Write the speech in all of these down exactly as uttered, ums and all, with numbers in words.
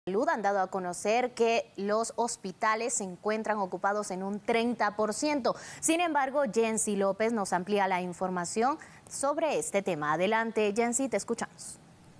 Salud han dado a conocer que los hospitales se encuentran ocupados en un treinta por ciento. Sin embargo, Jensi López nos amplía la información sobre este tema. Adelante, Jensi, te escuchamos.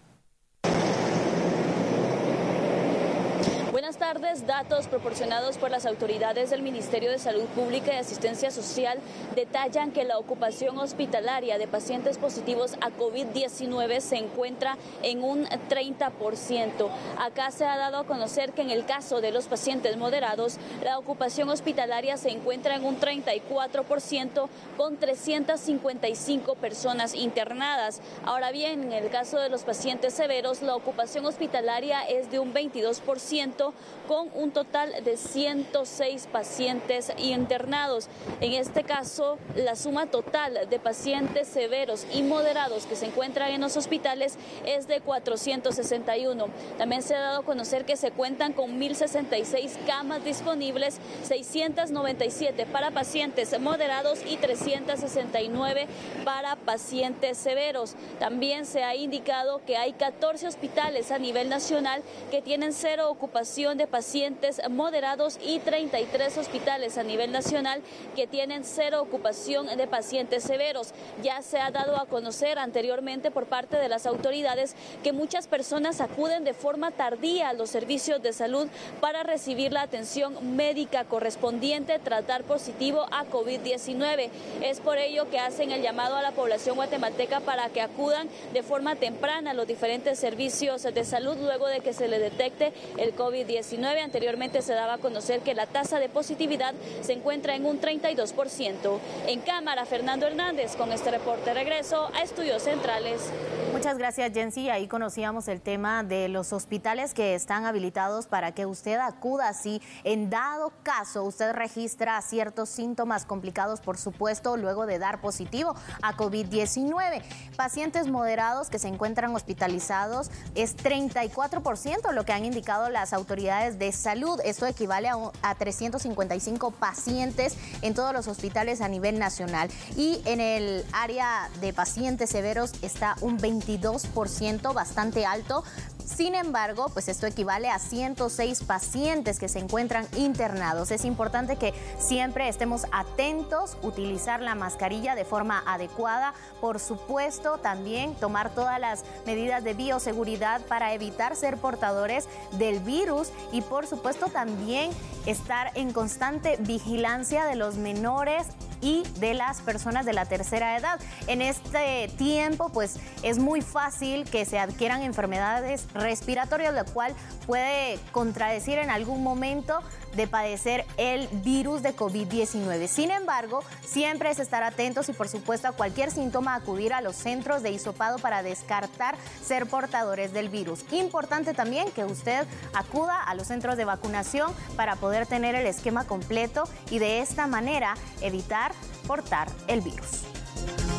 Buenas tardes. Datos proporcionados por las autoridades del Ministerio de Salud Pública y Asistencia Social detallan que la ocupación hospitalaria de pacientes positivos a COVID diecinueve se encuentra en un treinta por ciento. Acá se ha dado a conocer que en el caso de los pacientes moderados, la ocupación hospitalaria se encuentra en un treinta y cuatro por ciento con trescientas cincuenta y cinco personas internadas. Ahora bien, en el caso de los pacientes severos, la ocupación hospitalaria es de un veintidós por ciento con un total de ciento seis pacientes internados. En este caso, la suma total de pacientes severos y moderados que se encuentran en los hospitales es de cuatrocientos sesenta y uno. También se ha dado a conocer que se cuentan con mil sesenta y seis camas disponibles, seiscientos noventa y siete para pacientes moderados y trescientos sesenta y nueve para pacientes severos. También se ha indicado que hay catorce hospitales a nivel nacional que tienen cero ocupación de pacientes moderados y treinta y tres hospitales a nivel nacional que tienen cero ocupación de pacientes severos. Ya se ha dado a conocer anteriormente por parte de las autoridades que muchas personas acuden de forma tardía a los servicios de salud para recibir la atención médica correspondiente, tratar positivo a COVID diecinueve. Es por ello que hacen el llamado a la población guatemalteca para que acudan de forma temprana a los diferentes servicios de salud luego de que se le detecte el COVID diecinueve. Anteriormente se daba a conocer que la tasa de positividad se encuentra en un treinta y dos por ciento. En cámara, Fernando Hernández, con este reporte regreso a Estudios Centrales. Muchas gracias, Jensi. Ahí conocíamos el tema de los hospitales que están habilitados para que usted acuda si en dado caso usted registra ciertos síntomas complicados, por supuesto, luego de dar positivo a COVID diecinueve. Pacientes moderados que se encuentran hospitalizados es treinta y cuatro por ciento, lo que han indicado las autoridades de salud. Esto equivale a, a trescientos cincuenta y cinco pacientes en todos los hospitales a nivel nacional. Y en el área de pacientes severos está un veintidós por ciento, bastante alto. Sin embargo, pues esto equivale a ciento seis pacientes que se encuentran internados. Es importante que siempre estemos atentos, utilizar la mascarilla de forma adecuada. Por supuesto, también tomar todas las medidas de bioseguridad para evitar ser portadores del virus y por supuesto también estar en constante vigilancia de los menores y de las personas de la tercera edad. En este tiempo, pues es muy fácil que se adquieran enfermedades respiratorias, lo cual puede contradecir en algún momento de padecer el virus de COVID diecinueve. Sin embargo, siempre es estar atentos y por supuesto a cualquier síntoma acudir a los centros de hisopado para descartar ser portadores del virus. Importante también que usted acuda a los centros de vacunación para poder tener el esquema completo y de esta manera evitar portar el virus.